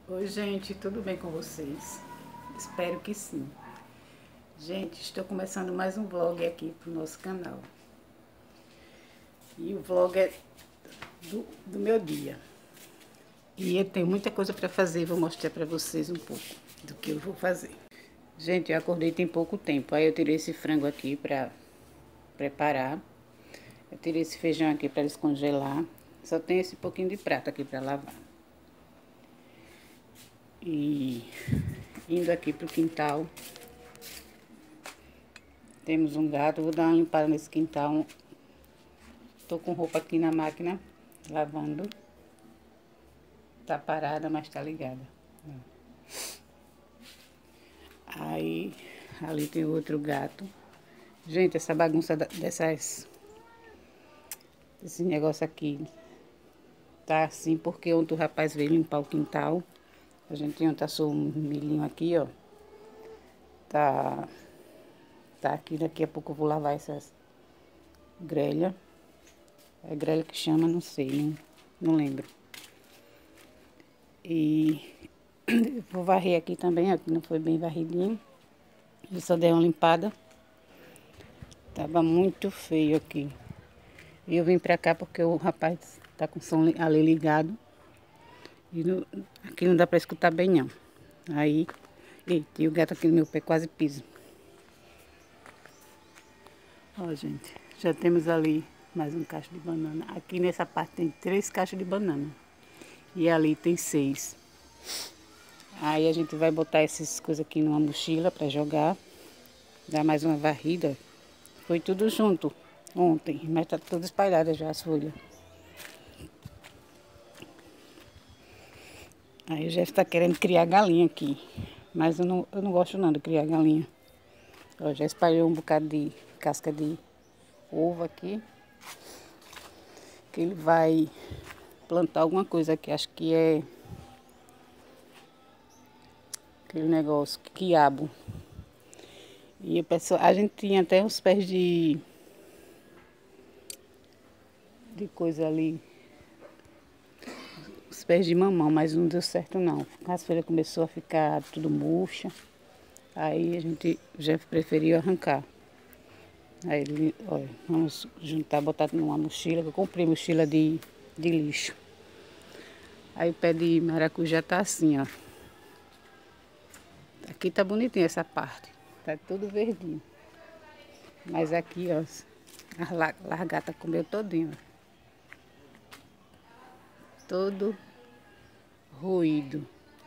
Oi, gente, tudo bem com vocês? Espero que sim. Gente, estou começando mais um vlog aqui pro nosso canal. E o vlog é do meu dia. E eu tenho muita coisa para fazer, vou mostrar para vocês um pouco do que eu vou fazer. Gente, eu acordei tem pouco tempo, aí eu tirei esse frango aqui para preparar. Eu tirei esse feijão aqui para descongelar. Só tem esse pouquinho de prato aqui para lavar. E indo aqui pro quintal. Temos um gato, vou dar uma limpada nesse quintal. Tô com roupa aqui na máquina, lavando. Tá parada, mas tá ligada. Aí, ali tem outro gato. Gente, essa bagunça desse negócio aqui tá assim porque ontem o rapaz veio limpar o quintal. A gente ontem assou um milhinho aqui, ó. Tá aqui, daqui a pouco eu vou lavar essas grelhas. É grelha que chama, não sei, não lembro. E vou varrer aqui também, ó, que não foi bem varridinho. Eu só dei uma limpada. Tava muito feio aqui. E eu vim pra cá porque o rapaz tá com o som ali ligado. E aqui não dá pra escutar bem, não. Aí, eita, e o gato aqui no meu pé quase pisa. Ó, gente, já temos ali mais um cacho de banana. Aqui nessa parte tem 3 caixas de banana. E ali tem 6. Aí a gente vai botar essas coisas aqui numa mochila pra jogar. Dar mais uma varrida. Foi tudo junto ontem, mas tá tudo espalhado já as folhas. Aí o Jeff tá querendo criar galinha aqui. Mas eu não gosto não de criar galinha. Ó, já espalhou um bocado de casca de ovo aqui. Que ele vai plantar alguma coisa aqui. Acho que é aquele negócio, quiabo. E a gente tinha até uns pés de coisa ali. Os pés de mamão, mas não deu certo não. As folhas começou a ficar tudo murcha. Aí o Jeff preferiu arrancar. Aí ele, olha, vamos juntar, botar numa mochila, que eu comprei mochila de lixo. Aí o pé de maracujá tá assim, ó. Aqui tá bonitinho essa parte. Tá tudo verdinho. Mas aqui, ó, a largata comeu todinho, ó. Todo ruído.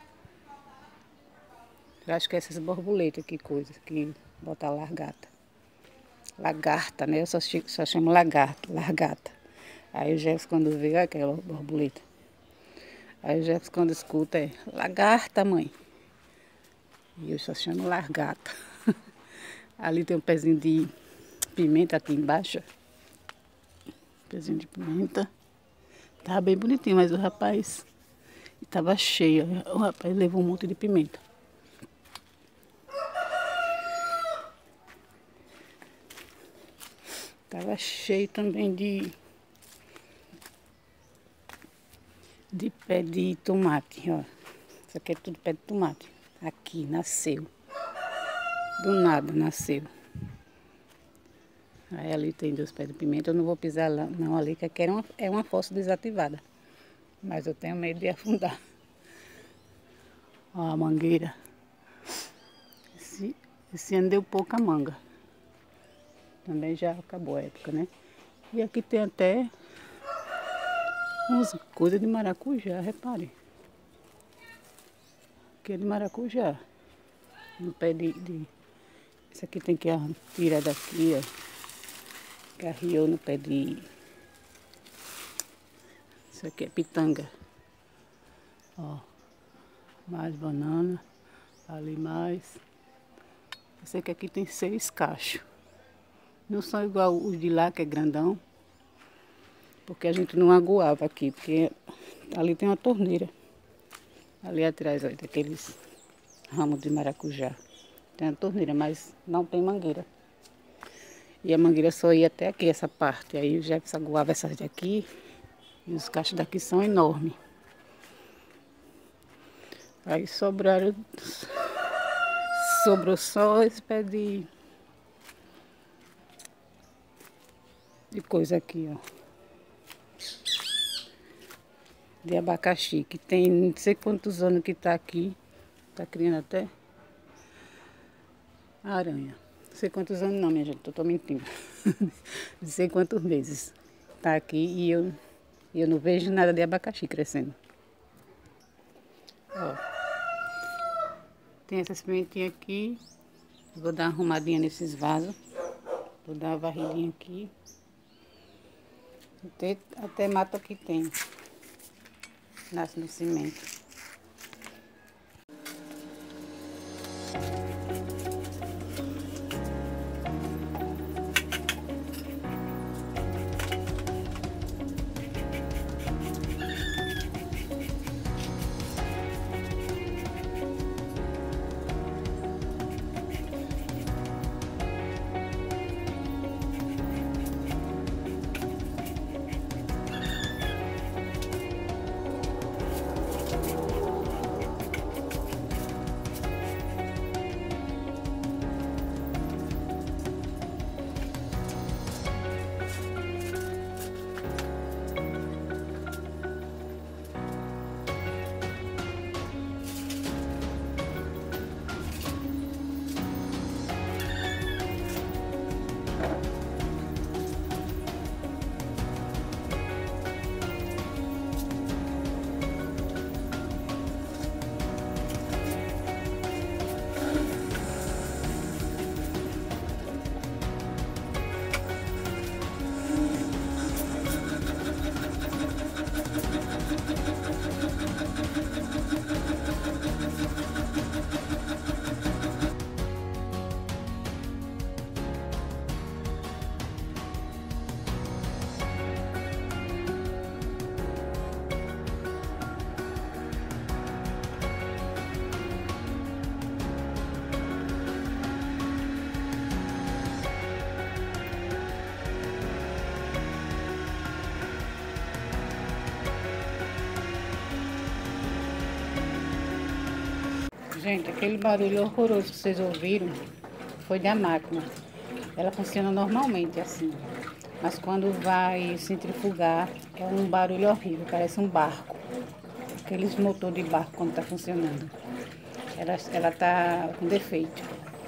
Eu acho que é essas borboletas, que coisa, que bota a largata. Lagarta, né? Eu só chamo largata. Aí o Jefferson quando vê, olha aquela borboleta. Aí o Jefferson quando escuta é lagarta, mãe. E eu só chamo largata. Ali tem um pezinho de pimenta aqui embaixo. Pezinho de pimenta. Tava bem bonitinho, mas o rapaz tava cheio. O rapaz levou um monte de pimenta. Tava cheio também de pé de tomate, ó. Isso aqui é tudo pé de tomate. Aqui, nasceu. Do nada, nasceu. Aí ali tem 2 pés de pimenta. Eu não vou pisar lá, não ali, que aqui é uma fossa desativada. Mas eu tenho medo de afundar. Ó a mangueira. Esse ano deu pouca manga. Também já acabou a época, né? E aqui tem até umas coisas de maracujá, repare. Aqui é de maracujá. No pé Isso aqui tem que tirar daqui, ó. Carriou no pé de... Isso aqui é pitanga. Ó. Mais banana. Ali mais. Eu sei que aqui tem 6 cachos. Não são igual os de lá, que é grandão. Porque a gente não aguava aqui. Porque ali tem uma torneira. Ali atrás, olha, daqueles ramos de maracujá. Tem a torneira, mas não tem mangueira. E a mangueira só ia até aqui, essa parte. Aí o Jefferson aguava essas daqui. E os cachos daqui são enormes. Aí sobrou só esse pé de coisa aqui, ó. De abacaxi, que tem não sei quantos anos que tá aqui. Tá criando até aranha. Não sei quantos anos não, minha gente, tô mentindo. Não sei quantos meses. Tá aqui e eu não vejo nada de abacaxi crescendo. Ó. Tem essas pimentinhas aqui. Vou dar uma arrumadinha nesses vasos. Vou dar uma varridinha aqui. Até mata que tem. Nasce no cimento. Gente, aquele barulho horroroso que vocês ouviram foi da máquina. Ela funciona normalmente assim. Mas quando vai centrifugar, é um barulho horrível, parece um barco. Aqueles motor de barco quando está funcionando. Ela tá com defeito.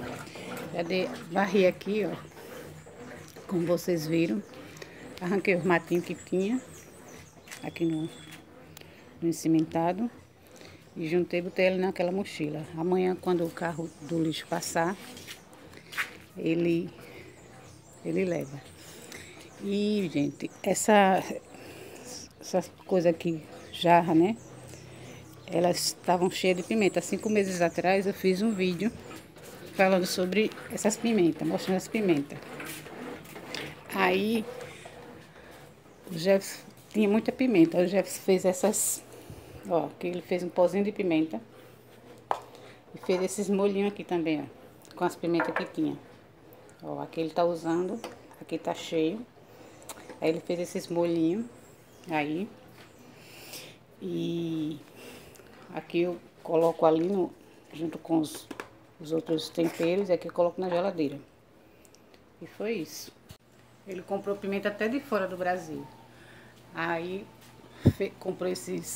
Varri aqui, ó. Como vocês viram. Arranquei os matinhos que tinha aqui no encimentado. E juntei e botei ele naquela mochila. Amanhã, quando o carro do lixo passar, ele leva. E, gente, essa coisa aqui, jarra, né? Elas estavam cheias de pimenta. 5 meses atrás eu fiz um vídeo falando sobre essas pimentas, mostrando as pimentas. Aí, o Jefferson tinha muita pimenta. O Jefferson fez essas... Ó, que ele fez um pozinho de pimenta. E fez esses molhinhos aqui também, ó. Com as pimentas que tinha. Ó, aqui ele tá usando. Aqui tá cheio. Aí ele fez esses molhinhos. Aí. E aqui eu coloco ali junto com os outros temperos. E aqui eu coloco na geladeira. E foi isso. Ele comprou pimenta até de fora do Brasil. Aí comprou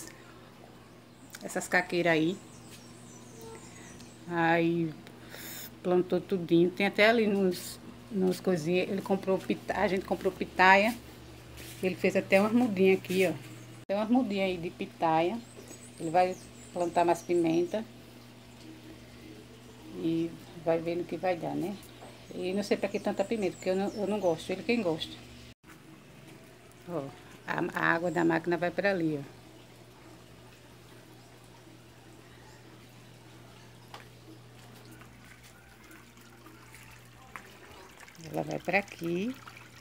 essas caqueiras aí plantou tudinho. Tem até ali nos coisinhas. A gente comprou pitaia. Ele fez até umas mudinhas aqui, ó. Tem umas mudinhas aí de pitaia. Ele vai plantar mais pimenta. E vai ver no que vai dar, né? E não sei pra que tanta pimenta, porque eu não gosto. Ele quem gosta. Ó, a água da máquina vai para ali, ó. Ela vai para aqui,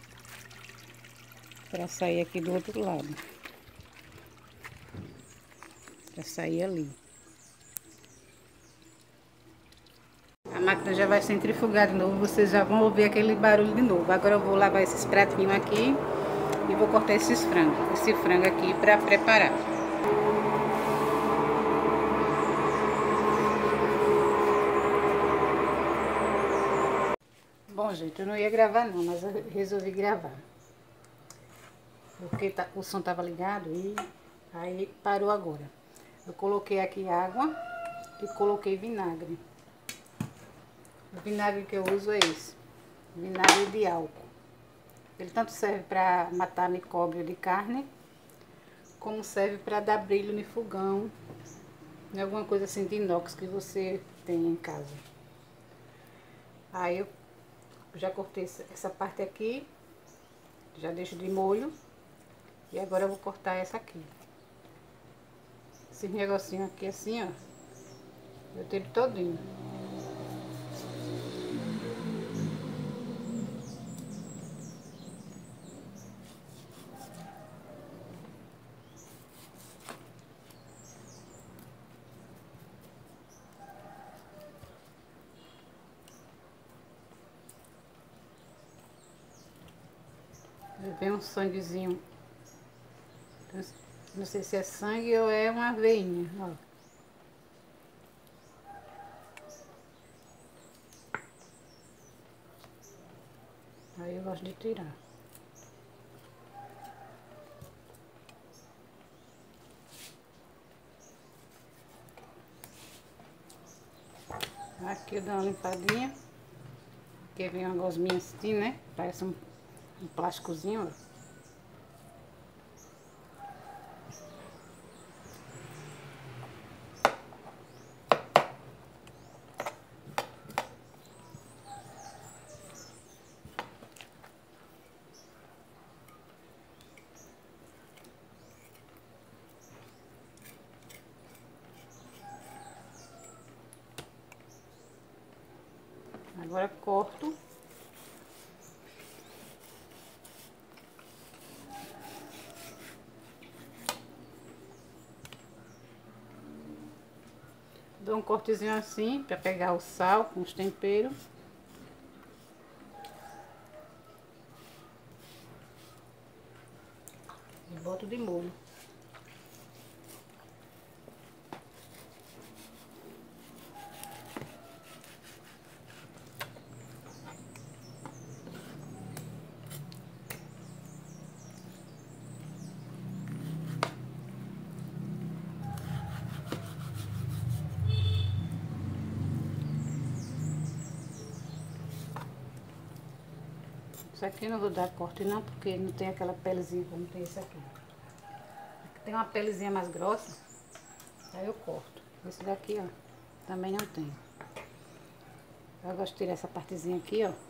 para sair aqui do outro lado. Para sair ali. A máquina já vai centrifugar de novo, vocês já vão ouvir aquele barulho de novo. Agora eu vou lavar esses pratinhos aqui e vou cortar esse frango aqui para preparar. Bom, gente, eu não ia gravar não, mas eu resolvi gravar. Porque o som tava ligado e aí parou agora. Eu coloquei aqui água e coloquei vinagre. O vinagre que eu uso é esse, vinagre de álcool. Ele tanto serve para matar micróbio de carne, como serve para dar brilho no fogão, em alguma coisa assim de inox que você tem em casa. Aí eu já cortei essa parte aqui, já deixo de molho. E agora eu vou cortar essa aqui. Esse negocinho aqui assim, ó. Eu tiro todinho. Vem um sanguezinho. Não sei se é sangue ou é uma veinha, ó. Aí eu gosto de tirar. Aqui eu dou uma limpadinha. Porque vem uma gosminha assim, né? Parece um plásticozinho, ó. Agora corto. Dou um cortezinho assim, pra pegar o sal com os temperos. E boto de molho. Isso aqui eu não vou dar corte não, porque não tem aquela pelezinha como tem esse aqui. Tem uma pelezinha mais grossa, aí eu corto. Esse daqui, ó, também não tem. Eu gosto de tirar essa partezinha aqui, ó.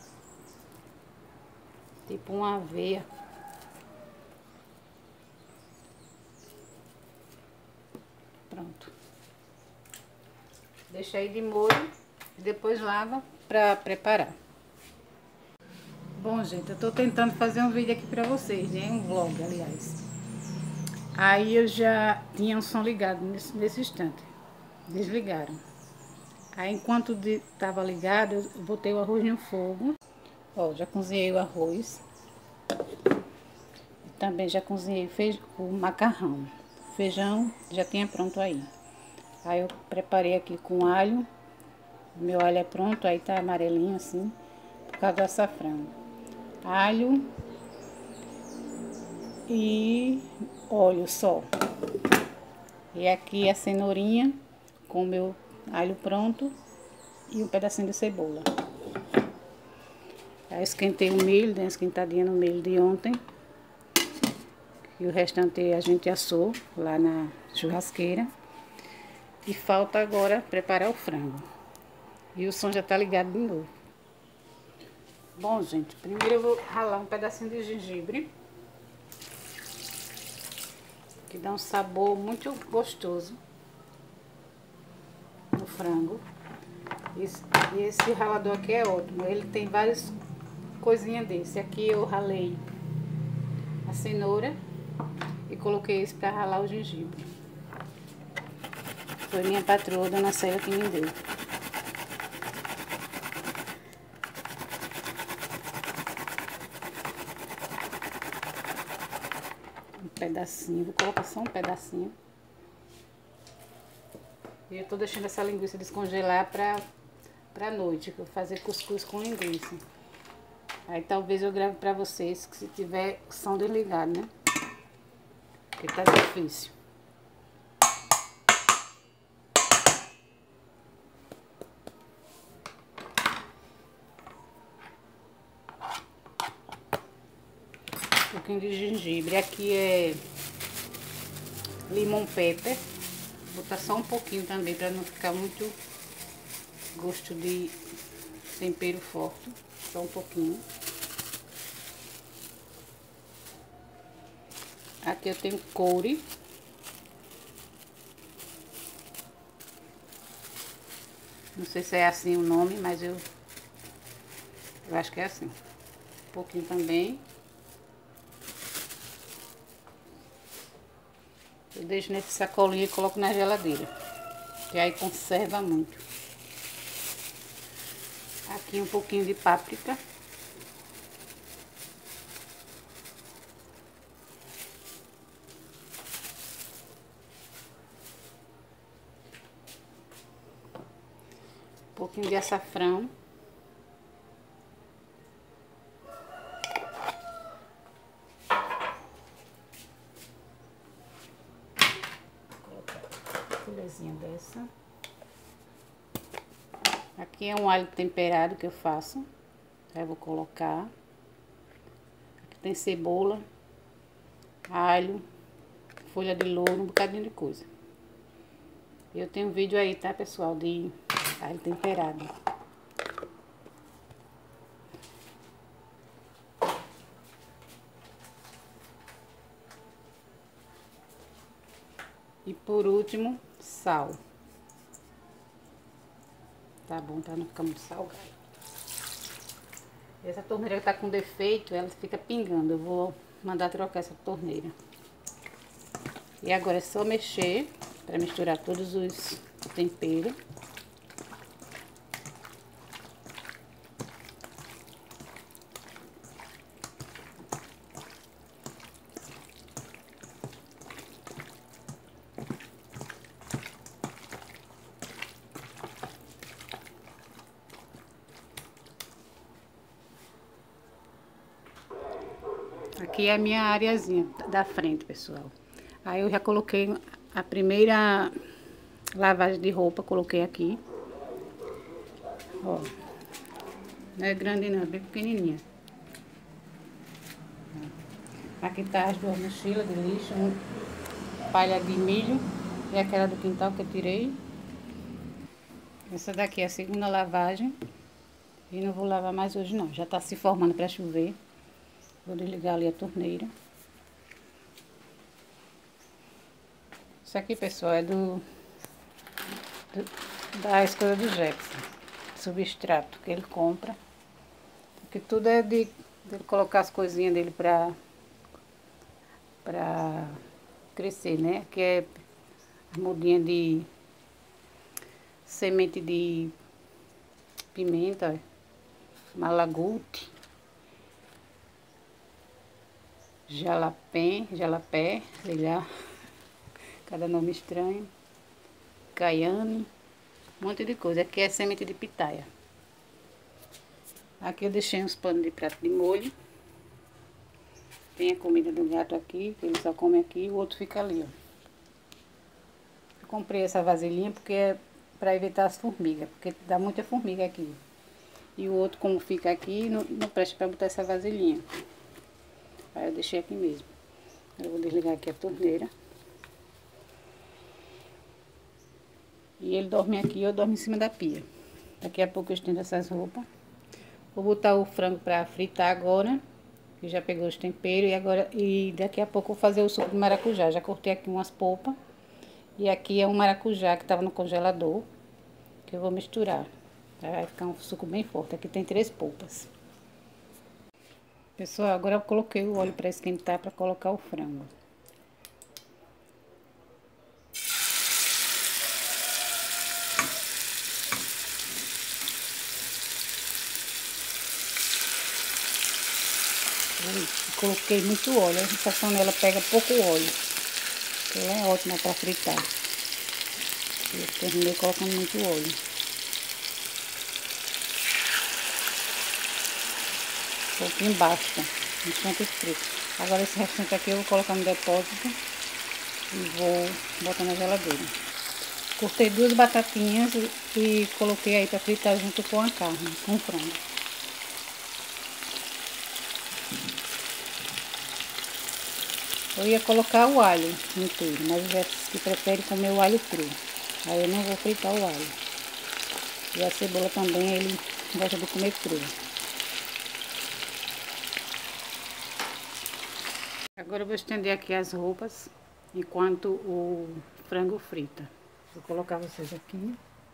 Tipo uma aveia. Pronto. Deixa aí de molho e depois lava pra preparar. Bom, gente, eu tô tentando fazer um vídeo aqui pra vocês, né? Um vlog, aliás. Aí eu já tinha um som ligado nesse instante. Desligaram. Aí enquanto tava ligado, eu botei o arroz no fogo. Ó, já cozinhei o arroz. Também já cozinhei o macarrão. O feijão já tinha pronto aí. Aí eu preparei aqui com alho. O meu alho é pronto, aí tá amarelinho assim, por causa do açafrão. Alho e óleo só. E aqui a cenourinha com o meu alho pronto e um pedacinho de cebola. Aí eu esquentei o milho, dei uma esquentadinha no milho de ontem. E o restante a gente assou lá na churrasqueira. E falta agora preparar o frango. E o som já tá ligado de novo. Bom, gente, primeiro eu vou ralar um pedacinho de gengibre. Que dá um sabor muito gostoso no frango. Esse ralador aqui é ótimo. Ele tem várias coisinhas desse. Aqui eu ralei a cenoura e coloquei esse pra ralar o gengibre. Foi minha patroa, dona Célia, que me deu. Um pedacinho, vou colocar só um pedacinho. E eu tô deixando essa linguiça descongelar pra pra noite, que eu vou fazer cuscuz com linguiça. Aí talvez eu grave pra vocês, que se tiver o som desligado, né? Porque tá difícil. Um pouquinho de gengibre. Aqui é limão pepper. Vou botar só um pouquinho também, pra não ficar muito gosto de tempero forte. Só um pouquinho. Aqui eu tenho coure. Não sei se é assim o nome, mas eu acho que é assim. Um pouquinho também. Eu deixo nesse sacolinho e coloco na geladeira. Que aí conserva muito. Aqui um pouquinho de páprica. Um pouquinho de açafrão. Colherzinha dessa. Aqui é um alho temperado que eu faço. Aí eu vou colocar. Aqui tem cebola, alho, folha de louro, um bocadinho de coisa. Eu tenho um vídeo aí, tá, pessoal, de alho temperado. E por último, sal. Tá bom, pra não ficar muito salgado. Essa torneira que tá com defeito, ela fica pingando. Eu vou mandar trocar essa torneira. E agora é só mexer pra misturar todos os temperos. Aqui é a minha areazinha da frente, pessoal. Aí eu já coloquei a primeira lavagem de roupa, coloquei aqui. Ó. Não é grande não, é bem pequenininha. Aqui tá as duas mochilas de lixo, palha de milho e aquela do quintal que eu tirei. Essa daqui é a segunda lavagem. E não vou lavar mais hoje não, já tá se formando para chover. Vou desligar ali a torneira. Isso aqui, pessoal, é da escola do Jefferson. Substrato que ele compra. Porque tudo é de colocar as coisinhas dele pra crescer, né? Que é mudinha de semente de pimenta, malagute, jalapé, sei lá, cada nome estranho, caiane, um monte de coisa. Aqui é semente de pitaia. Aqui eu deixei uns panos de prato de molho. Tem a comida do gato aqui, que ele só come aqui, e o outro fica ali, ó. Eu comprei essa vasilhinha porque é pra evitar as formigas, porque dá muita formiga aqui. E o outro, como fica aqui, não presta pra botar essa vasilhinha. Aí eu deixei aqui mesmo. Eu vou desligar aqui a torneira. E ele dorme aqui, eu dormo em cima da pia. Daqui a pouco eu estendo essas roupas. Vou botar o frango pra fritar agora, que já pegou os temperos. E daqui a pouco eu vou fazer o suco de maracujá. Já cortei aqui umas polpas. E aqui é um maracujá que tava no congelador, que eu vou misturar. Vai ficar um suco bem forte. Aqui tem 3 polpas. Pessoal, agora eu coloquei o óleo para esquentar para colocar o frango. Coloquei muito óleo. Essa panela pega pouco óleo. Ela é ótima para fritar. Eu terminei colocando muito óleo. pouquinho baixo, enquanto frito. Agora esse restante aqui eu vou colocar no depósito e vou botar na geladeira. Cortei 2 batatinhas e coloquei aí para fritar junto com a carne, com o frango. Eu ia colocar o alho inteiro, mas o Jefferson que prefere comer o alho cru. Aí eu não vou fritar o alho. E a cebola também ele gosta de comer crua. Agora eu vou estender aqui as roupas enquanto o frango frita. Vou colocar vocês aqui.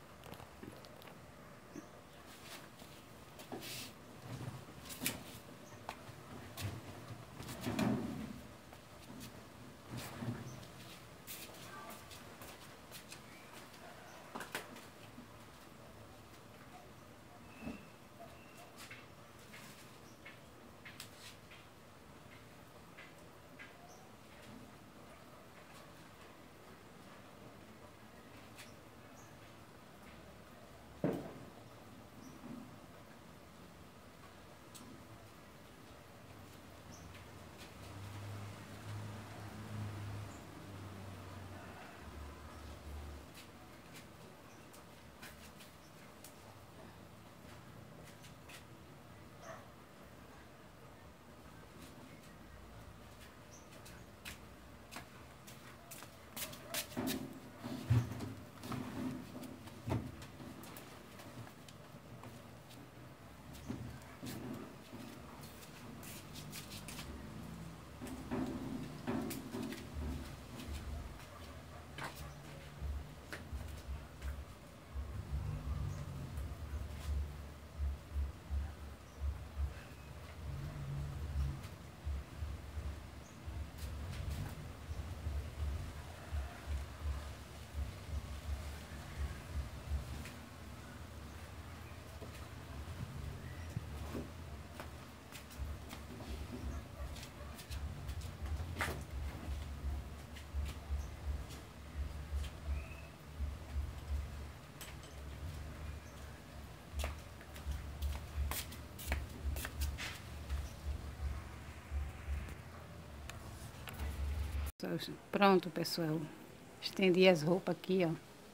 Pronto, pessoal. Estendi as roupas aqui, ó.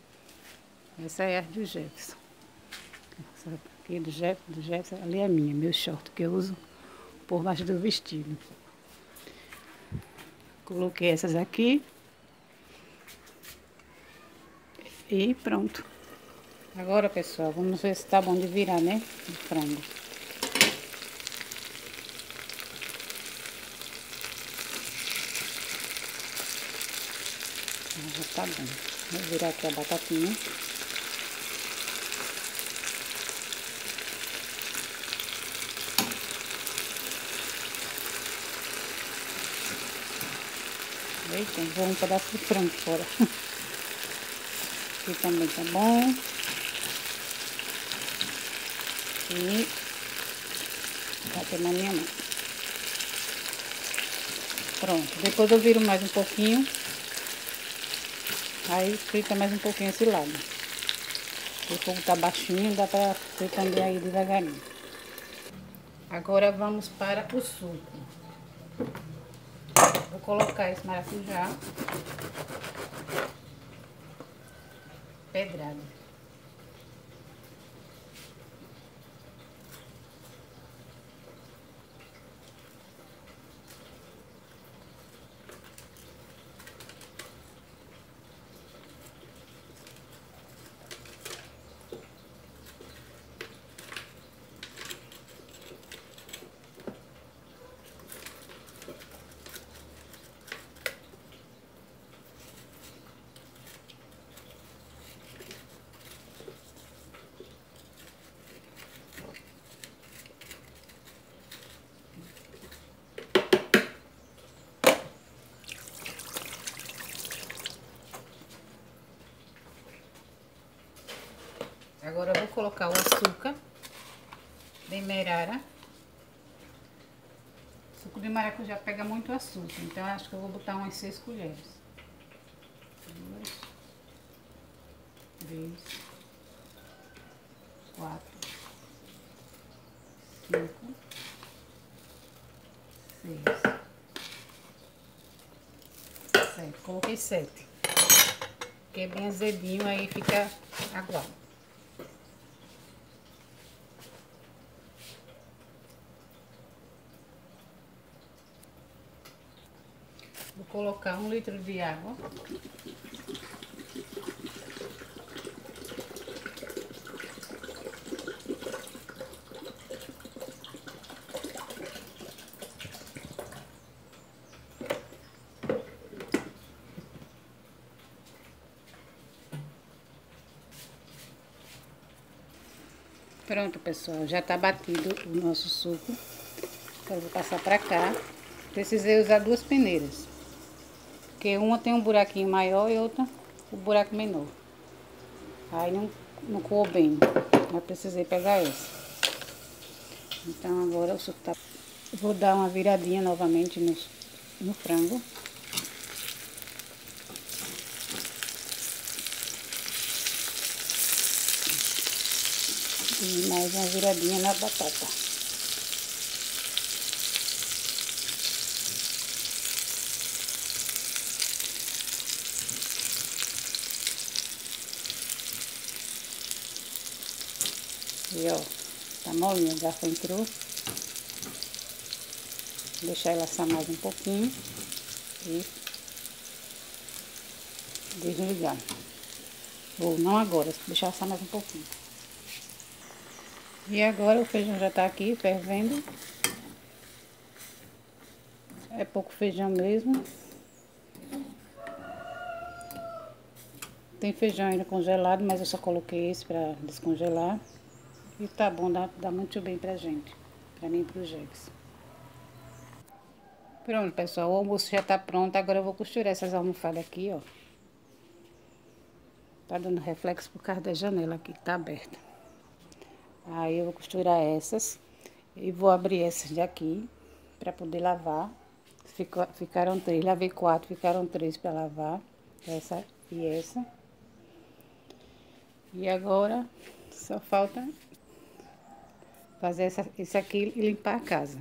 Essa é a do Jefferson. Essa aqui do Jefferson, ali é a minha, meu short que eu uso por baixo do vestido. Coloquei essas aqui. E pronto. Agora, pessoal, vamos ver se tá bom de virar, né? O frango. Já tá bom. Vou virar aqui a batatinha. Eita, vou um pedaço de frango fora. Aqui também tá bom. E bater na minha mão. Pronto. Depois eu viro mais um pouquinho. Aí frita mais um pouquinho esse lado. O fogo tá baixinho, dá pra fritar aí devagarinho. Agora vamos para o suco. Vou colocar esse maracujá pedrado. Agora eu vou colocar o açúcar demerara. Suco de maracujá pega muito açúcar, então acho que eu vou botar umas 6 colheres. 2, 3, 4, 5, 6, 7. Coloquei 7. Porque é bem azedinho, aí fica aguado. Vou colocar 1 litro de água. Pronto, pessoal, já tá batido o nosso suco. Agora eu vou passar pra cá. Precisei usar 2 peneiras, porque uma tem um buraquinho maior e outra um buraco menor. Aí não coou bem, eu precisei pegar essa. Então agora o suco tá... Vou dar uma viradinha novamente no frango. E mais uma viradinha na batata. E ó, tá molinha, o garfo entrou. Deixar ela assar mais um pouquinho e desligar. Ou não agora, deixar assar mais um pouquinho. E agora o feijão já tá aqui fervendo. É pouco feijão mesmo. Tem feijão ainda congelado, mas eu só coloquei esse pra descongelar. E tá bom, dá muito bem pra gente. Pra mim e pro Jex. Pronto, pessoal, o almoço já tá pronto. Agora eu vou costurar essas almofadas aqui, ó. Tá dando reflexo por causa da janela aqui, que tá aberta. Aí eu vou costurar essas. E vou abrir essas daqui pra poder lavar. Ficaram 3, lavei 4, ficaram 3 pra lavar. Essa e essa. E agora só falta fazer isso aqui e limpar a casa.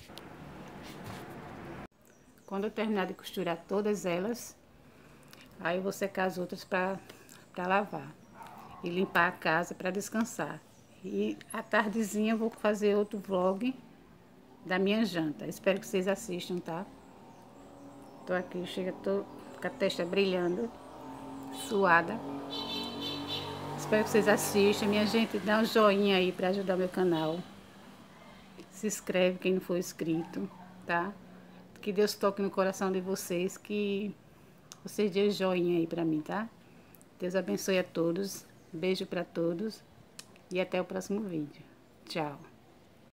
Quando eu terminar de costurar todas elas, aí eu vou secar as outras para lavar. E limpar a casa para descansar. E à tardezinha eu vou fazer outro vlog da minha janta. Espero que vocês assistam, tá? Tô aqui, tô com a testa brilhando, suada. Espero que vocês assistam. Minha gente, dá um joinha aí para ajudar meu canal. Se inscreve quem não for inscrito, tá? Que Deus toque no coração de vocês, que vocês dêem joinha aí pra mim, tá? Deus abençoe a todos, beijo pra todos e até o próximo vídeo. Tchau!